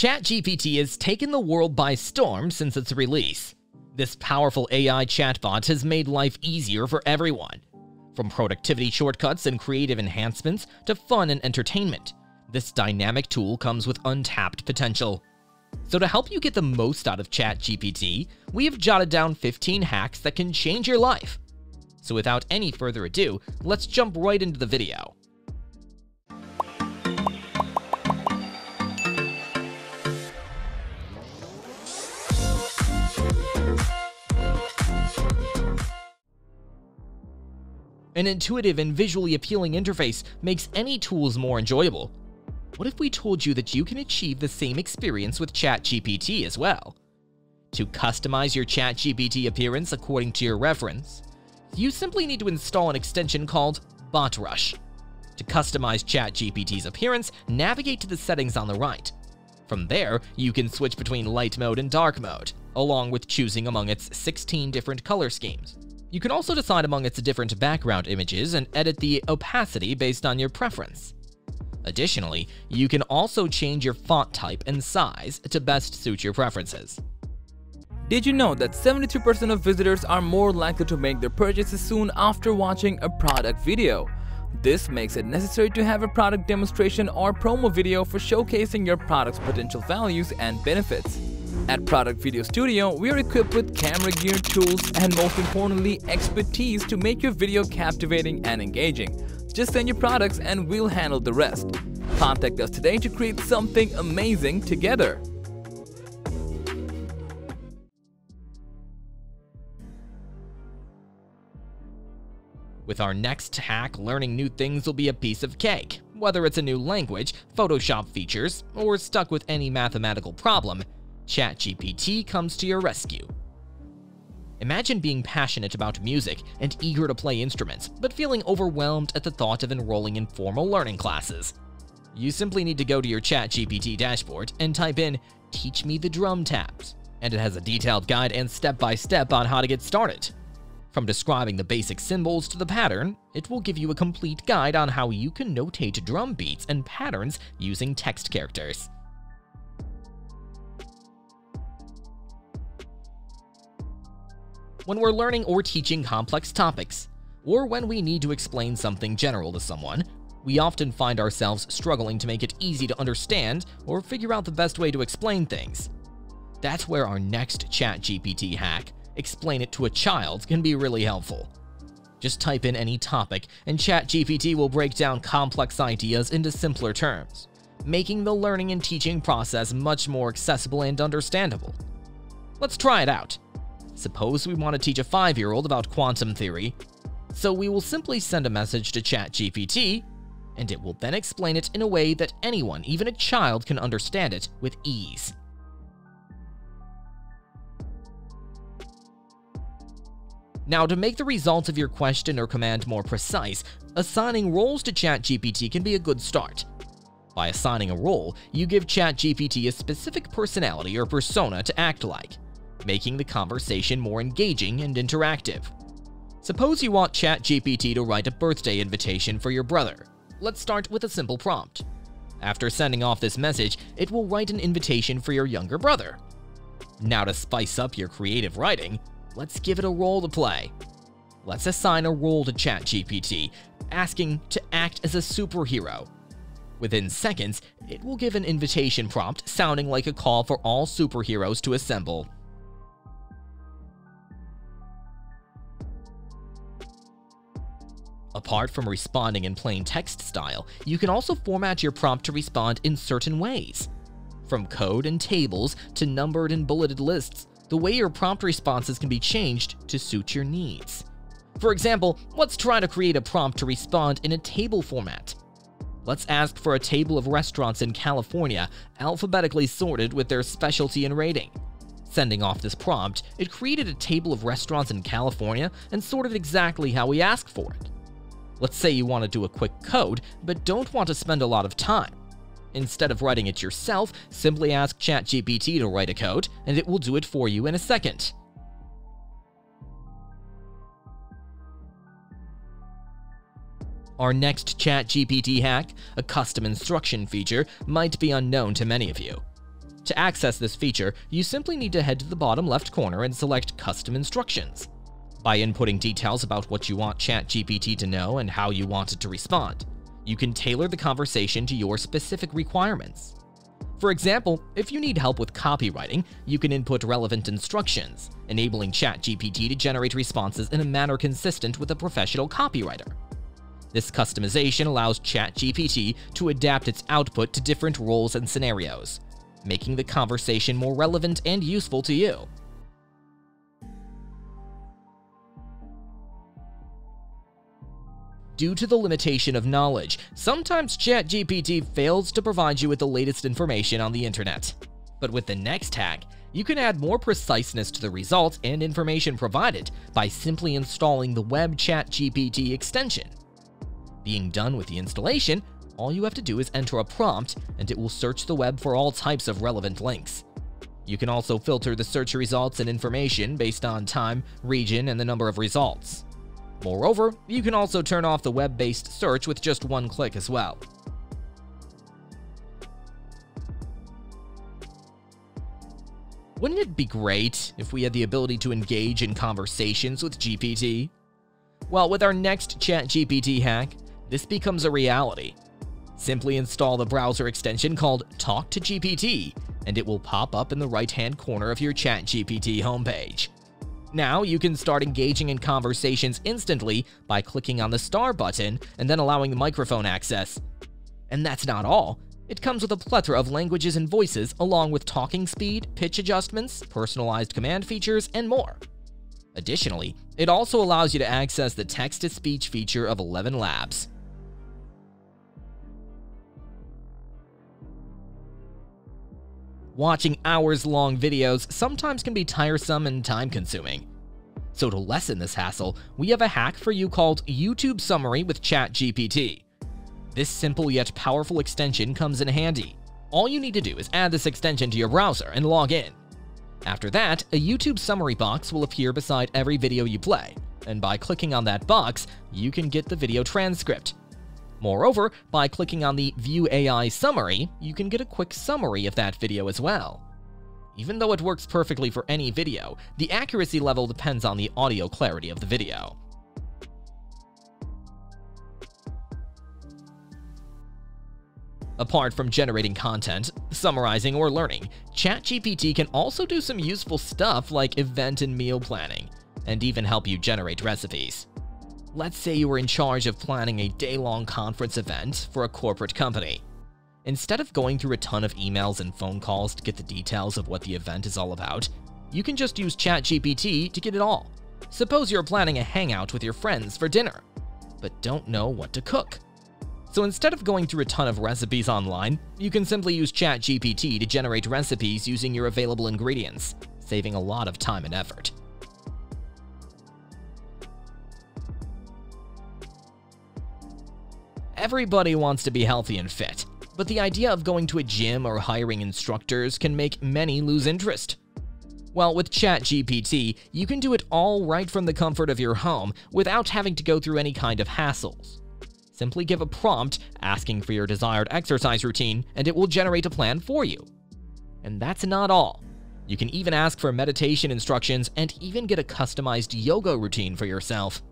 ChatGPT has taken the world by storm since its release. This powerful AI chatbot has made life easier for everyone. From productivity shortcuts and creative enhancements to fun and entertainment, this dynamic tool comes with untapped potential. So to help you get the most out of ChatGPT, we have jotted down 15 hacks that can change your life. So without any further ado, let's jump right into the video. An intuitive and visually appealing interface makes any tools more enjoyable. What if we told you that you can achieve the same experience with ChatGPT as well? To customize your ChatGPT appearance according to your reference, you simply need to install an extension called BotRush. To customize ChatGPT's appearance, navigate to the settings on the right. From there, you can switch between light mode and dark mode, along with choosing among its 16 different color schemes. You can also decide among its different background images and edit the opacity based on your preference. Additionally, you can also change your font type and size to best suit your preferences. Did you know that 73% of visitors are more likely to make their purchases soon after watching a product video? This makes it necessary to have a product demonstration or promo video for showcasing your product's potential values and benefits. At Product Video Studio, we are equipped with camera gear, tools, and most importantly, expertise to make your video captivating and engaging. Just send your products and we'll handle the rest. Contact us today to create something amazing together. With our next hack, learning new things will be a piece of cake. Whether it's a new language, Photoshop features, or stuck with any mathematical problem, ChatGPT comes to your rescue. Imagine being passionate about music and eager to play instruments, but feeling overwhelmed at the thought of enrolling in formal learning classes. You simply need to go to your ChatGPT dashboard and type in "Teach me the drum tabs," and it has a detailed guide and step-by-step on how to get started. From describing the basic symbols to the pattern, it will give you a complete guide on how you can notate drum beats and patterns using text characters. When we're learning or teaching complex topics, or when we need to explain something general to someone, we often find ourselves struggling to make it easy to understand or figure out the best way to explain things. That's where our next ChatGPT hack, Explain It to a Child, can be really helpful. Just type in any topic, and ChatGPT will break down complex ideas into simpler terms, making the learning and teaching process much more accessible and understandable. Let's try it out. Suppose we want to teach a 5-year-old about quantum theory, so we will simply send a message to ChatGPT, and it will then explain it in a way that anyone, even a child, can understand it with ease. Now, to make the results of your question or command more precise, assigning roles to ChatGPT can be a good start. By assigning a role, you give ChatGPT a specific personality or persona to act like, making the conversation more engaging and interactive. Suppose you want ChatGPT to write a birthday invitation for your brother. Let's start with a simple prompt. After sending off this message, it will write an invitation for your younger brother. Now, to spice up your creative writing, let's give it a role to play. Let's assign a role to ChatGPT, asking to act as a superhero. Within seconds, it will give an invitation prompt sounding like a call for all superheroes to assemble. Apart from responding in plain text style, you can also format your prompt to respond in certain ways. From code and tables to numbered and bulleted lists, the way your prompt responses can be changed to suit your needs. For example, let's try to create a prompt to respond in a table format. Let's ask for a table of restaurants in California, alphabetically sorted with their specialty and rating. Sending off this prompt, it created a table of restaurants in California and sorted exactly how we asked for it. Let's say you want to do a quick code, but don't want to spend a lot of time. Instead of writing it yourself, simply ask ChatGPT to write a code, and it will do it for you in a second. Our next ChatGPT hack, a custom instruction feature, might be unknown to many of you. To access this feature, you simply need to head to the bottom left corner and select Custom Instructions. By inputting details about what you want ChatGPT to know and how you want it to respond, you can tailor the conversation to your specific requirements. For example, if you need help with copywriting, you can input relevant instructions, enabling ChatGPT to generate responses in a manner consistent with a professional copywriter. This customization allows ChatGPT to adapt its output to different roles and scenarios, making the conversation more relevant and useful to you. Due to the limitation of knowledge, sometimes ChatGPT fails to provide you with the latest information on the internet. But with the next hack, you can add more preciseness to the results and information provided by simply installing the Web ChatGPT extension. Being done with the installation, all you have to do is enter a prompt, and it will search the web for all types of relevant links. You can also filter the search results and information based on time, region, and the number of results. Moreover, you can also turn off the web-based search with just one click as well. Wouldn't it be great if we had the ability to engage in conversations with GPT? Well, with our next ChatGPT hack, this becomes a reality. Simply install the browser extension called TalkToGPT, and it will pop up in the right-hand corner of your ChatGPT homepage. Now you can start engaging in conversations instantly by clicking on the star button and then allowing the microphone access. And that's not all. It comes with a plethora of languages and voices, along with talking speed, pitch adjustments, personalized command features, and more. Additionally, it also allows you to access the text-to-speech feature of 11 Labs. Watching hours-long videos sometimes can be tiresome and time-consuming. So to lessen this hassle, we have a hack for you called YouTube Summary with ChatGPT. This simple yet powerful extension comes in handy. All you need to do is add this extension to your browser and log in. After that, a YouTube Summary box will appear beside every video you play, and by clicking on that box, you can get the video transcript. Moreover, by clicking on the View AI Summary, you can get a quick summary of that video as well. Even though it works perfectly for any video, the accuracy level depends on the audio clarity of the video. Apart from generating content, summarizing, or learning, ChatGPT can also do some useful stuff like event and meal planning, and even help you generate recipes. Let's say you were in charge of planning a day-long conference event for a corporate company. Instead of going through a ton of emails and phone calls to get the details of what the event is all about, you can just use ChatGPT to get it all. Suppose you're planning a hangout with your friends for dinner, but don't know what to cook. So instead of going through a ton of recipes online, you can simply use ChatGPT to generate recipes using your available ingredients, saving a lot of time and effort. Everybody wants to be healthy and fit, but the idea of going to a gym or hiring instructors can make many lose interest. Well, with ChatGPT, you can do it all right from the comfort of your home without having to go through any kind of hassles. Simply give a prompt asking for your desired exercise routine, and it will generate a plan for you. And that's not all. You can even ask for meditation instructions and even get a customized yoga routine for yourself.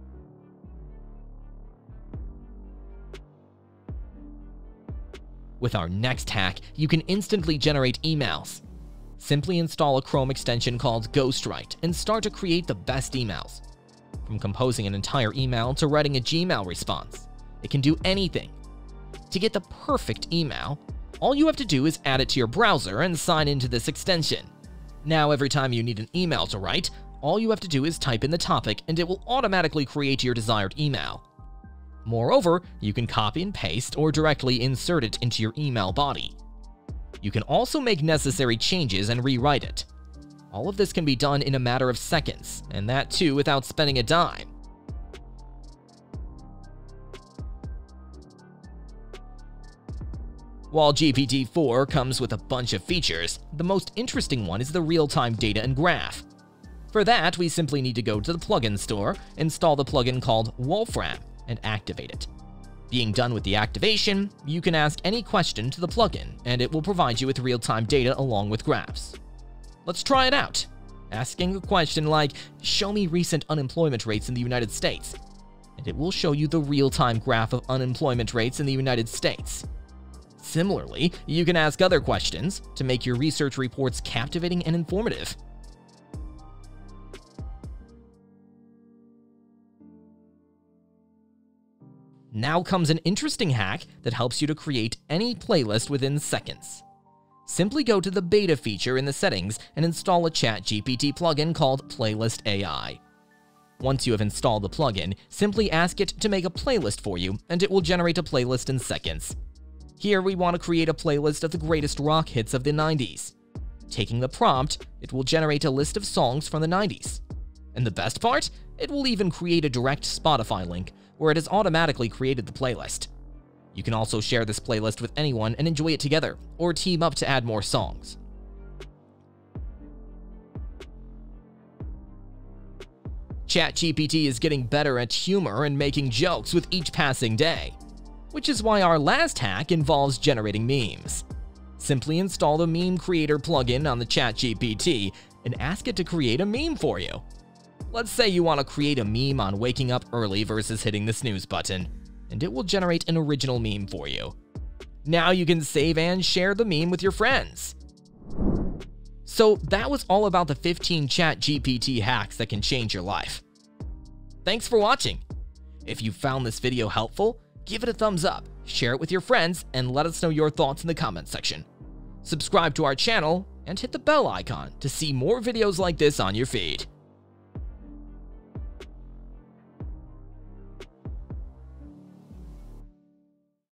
With our next hack, you can instantly generate emails. Simply install a Chrome extension called Ghostwrite and start to create the best emails. From composing an entire email to writing a Gmail response, it can do anything. To get the perfect email, all you have to do is add it to your browser and sign into this extension. Now, every time you need an email to write, all you have to do is type in the topic and it will automatically create your desired email. Moreover, you can copy and paste or directly insert it into your email body. You can also make necessary changes and rewrite it. All of this can be done in a matter of seconds, and that too without spending a dime. While GPT-4 comes with a bunch of features, the most interesting one is the real-time data and graph. For that, we simply need to go to the plugin store, install the plugin called Wolfram, and activate it. Being done with the activation, you can ask any question to the plugin, and it will provide you with real-time data along with graphs. Let's try it out. Asking a question like, show me recent unemployment rates in the United States, and it will show you the real-time graph of unemployment rates in the United States. Similarly, you can ask other questions to make your research reports captivating and informative. Now comes an interesting hack that helps you to create any playlist within seconds. Simply go to the beta feature in the settings and install a ChatGPT plugin called Playlist AI. Once you have installed the plugin, simply ask it to make a playlist for you, and it will generate a playlist in seconds. Here we want to create a playlist of the greatest rock hits of the 90s. Taking the prompt, it will generate a list of songs from the 90s. And the best part? It will even create a direct Spotify link, where it has automatically created the playlist. You can also share this playlist with anyone and enjoy it together, or team up to add more songs. ChatGPT is getting better at humor and making jokes with each passing day, which is why our last hack involves generating memes. Simply install the Meme Creator plugin on the ChatGPT and ask it to create a meme for you. Let's say you want to create a meme on waking up early versus hitting the snooze button, and it will generate an original meme for you. Now you can save and share the meme with your friends. So that was all about the 15 ChatGPT hacks that can change your life. Thanks for watching. If you found this video helpful, give it a thumbs up, share it with your friends, and let us know your thoughts in the comment section. Subscribe to our channel and hit the bell icon to see more videos like this on your feed.